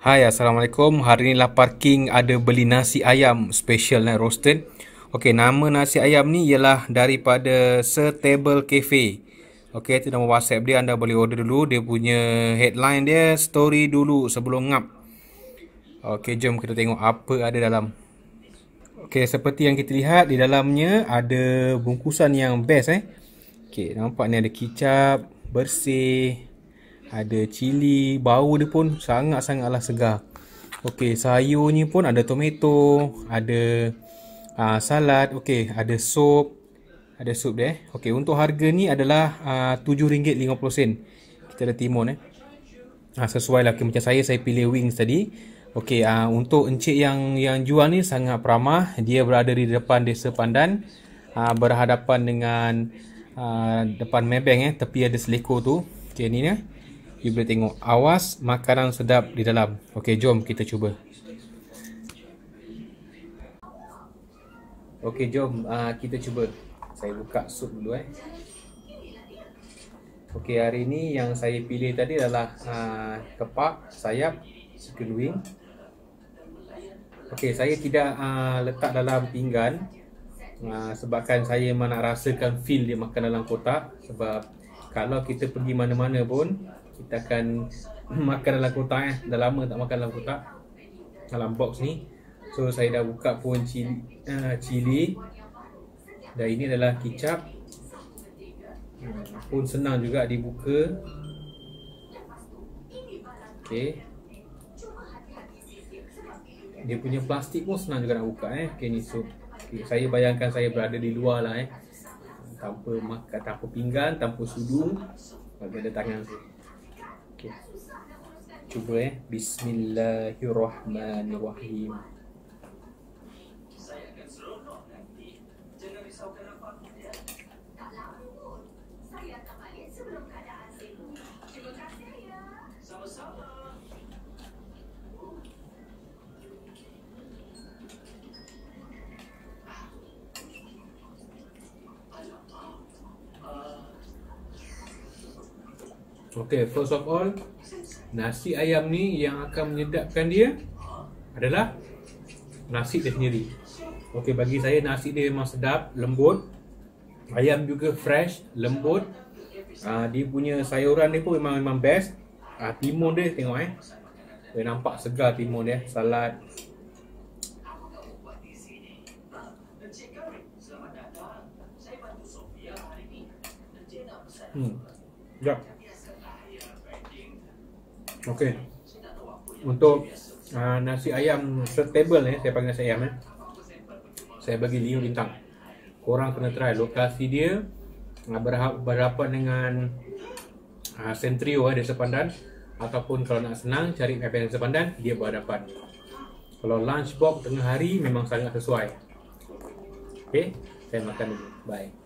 Hai, Assalamualaikum. Hari ni Lapar King ada beli nasi ayam special roasted. Okey, nama nasi ayam ni ialah daripada Sir Table Cafe. Okey, itu nama WhatsApp dia, anda boleh order dulu. Dia punya headline dia, story dulu sebelum ngap. Okey, jom kita tengok apa ada dalam. Okey, seperti yang kita lihat di dalamnya ada bungkusan yang best Okey, nampak ni ada kicap bersih, ada cili, bau dia pun sangat-sangatlah segar. Okey, sayurnya pun ada tomato, ada salad, okey, ada sup. Ada sup dia Okey, untuk harga ni adalah RM7.50. Kita ada timun sesuai lah macam saya pilih wings tadi. Okey, untuk encik yang jual ni sangat peramah. Dia berada di depan Desa Pandan, berhadapan dengan depan Maybank tepi ada selekor tu. Okey, ni you boleh tengok. Awas makanan sedap di dalam. Okey, jom kita cuba. Okey, jom kita cuba. Saya buka sup dulu Okey, hari ni yang saya pilih tadi adalah kepak, sayap, chicken wing. Okey, saya tidak letak dalam pinggan sebabkan saya memang nak rasakan feel dia makan dalam kotak. Sebab kalau kita pergi mana-mana pun kita akan makan dalam kotak Dah lama tak makan dalam kotak, dalam box ni. So saya dah buka pun cili. Dan ini adalah kicap. Pun senang juga dibuka. Okey. Dia punya plastik pun senang juga nak buka Okey, ni sup. Okay, saya bayangkan saya berada di luar lah tanpa makan, tanpa pinggan, tanpa sudu, bagi ada tangan saya. Okey. Cuba Bismillahirrahmanirrahim. Okey, first of all, nasi ayam ni yang akan menyedapkan dia adalah nasi dia sendiri. Okey, bagi saya nasi dia memang sedap, lembut. Ayam juga fresh, lembut. Dia punya sayuran dia pun memang best. Timun dia tengok boleh nampak segar timun dia, salad. Sekejap. Okey. Untuk nasi ayam setable saya panggil nasi ayam saya bagi 5 bintang. Korang kena try. Lokasi dia berhadapan dengan Centrio Desa Pandan. Ataupun kalau nak senang cari Maybank Desa Pandan, dia berhadapan. Kalau lunch box tengah hari memang sangat sesuai. Okey, saya makan dulu. Bye.